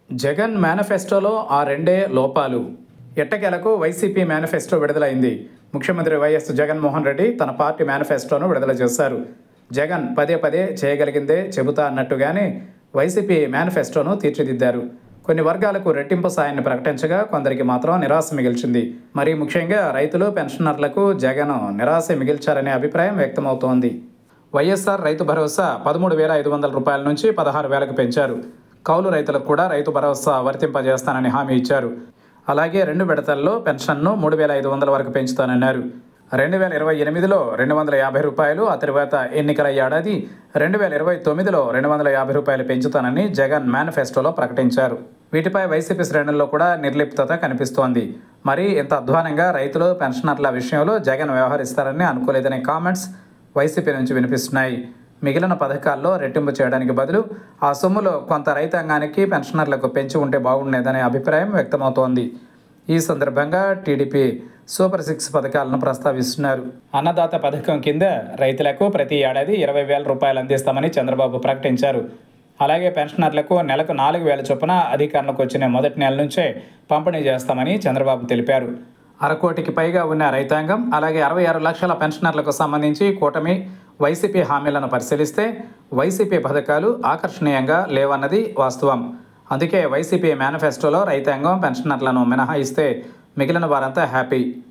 జగన్ మేనిఫెస్టోలో ఆ రెండే లోపాలు. ఎట్టకేలకు వైసీపీ మేనిఫెస్టో విడుదలైంది. ముఖ్యమంత్రి వైఎస్ జగన్మోహన్ రెడ్డి తన పార్టీ మేనిఫెస్టోను విడుదల చేశారు. జగన్ పదే పదే చేయగలిగిందే చెబుతా అన్నట్టుగానే వైసీపీ మేనిఫెస్టోను తీర్చిదిద్దారు. కొన్ని వర్గాలకు రెట్టింపు సాయాన్ని ప్రకటించగా కొందరికి మాత్రం నిరాశ మిగిల్చింది. మరీ ముఖ్యంగా రైతులు, పెన్షనర్లకు జగన్ నిరాశ మిగిల్చారనే అభిప్రాయం వ్యక్తమవుతోంది. వైఎస్ఆర్ రైతు భరోసా 13,500 రూపాయల నుంచి 16,000కు పెంచారు. కౌలు రైతులకు కూడా రైతు భరోసా వర్తింపజేస్తానని హామీ ఇచ్చారు. అలాగే 2 విడతల్లో పెన్షన్ను 3,500 వరకు పెంచుతానన్నారు. 2028లో 250 రూపాయలు, ఆ తర్వాత ఎన్నికల ఏడాది 2029లో 250 రూపాయలు పెంచుతానని జగన్ మేనిఫెస్టోలో ప్రకటించారు. వీటిపై వైసీపీ శ్రేణుల్లో కూడా నిర్లిప్తత కనిపిస్తోంది. మరి ఇంత అధ్వానంగా రైతులు, పెన్షనర్ల విషయంలో జగన్ వ్యవహరిస్తారని అనుకోలేదనే కామెంట్స్ వైసీపీ నుంచి వినిపిస్తున్నాయి. మిగిలిన పథకాల్లో రెట్టింపు చేయడానికి బదులు ఆ సొమ్ములో కొంత రైతాంగానికి, పెన్షనర్లకు పెంచి ఉంటే బాగుండేదనే అభిప్రాయం వ్యక్తమవుతోంది. ఈ సందర్భంగా టీడీపీ సూపర్ 6 పథకాలను ప్రస్తావిస్తున్నారు. అన్నదాత పథకం కింద రైతులకు ప్రతి ఏడాది 20,000 రూపాయలు అందిస్తామని చంద్రబాబు ప్రకటించారు. అలాగే పెన్షనర్లకు నెలకు 4,000 చొప్పున అధికారంలోకి వచ్చిన మొదటి నెల నుంచే పంపిణీ చేస్తామని చంద్రబాబు తెలిపారు. 1/2 కోటికి పైగా ఉన్న రైతాంగం, అలాగే 66 లక్షల పెన్షనర్లకు సంబంధించి కూటమి, వైసీపీ హామీలను పరిశీలిస్తే వైసీపీ పథకాలు ఆకర్షణీయంగా లేవన్నది వాస్తవం. అందుకే వైసీపీ మేనిఫెస్టోలో రైతాంగం, పెన్షనర్లను మినహాయిస్తే మిగిలిన వారంతా హ్యాపీ.